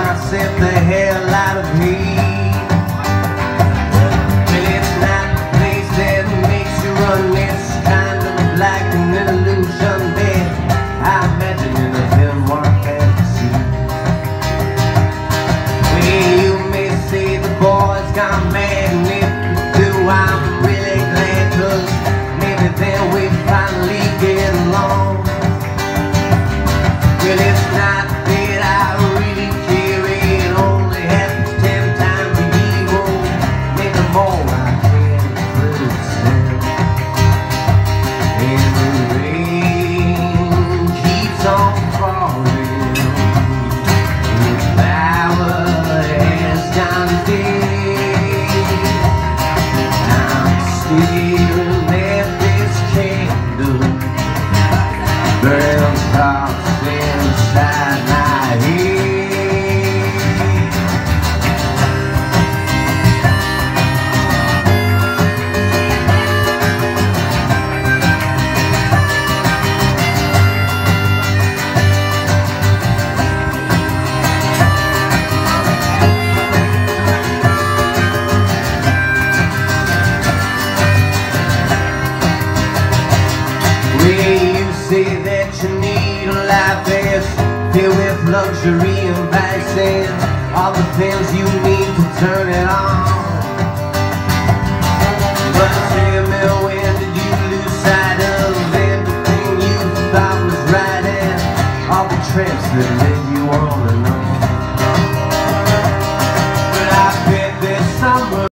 set the hell out of me. Well, it's not the place that makes you run. It's kind of like an illusion that I imagine in a film or fantasy. Well, you may say the boys got mad, and if you do, I'm really glad, 'cause maybe then we finally get along. Well, it's not that I really care, it only happens 10 times a year, or maybe more. I can't understand. And the rain keeps on falling, the flower has gone dead. I'm staring at this candle, burns thoughts inside my head. Say that you need a life that's filled with luxury and vice and all the things you need to turn it on. But tell me, when did you lose sight of everything you thought was right and all the trips that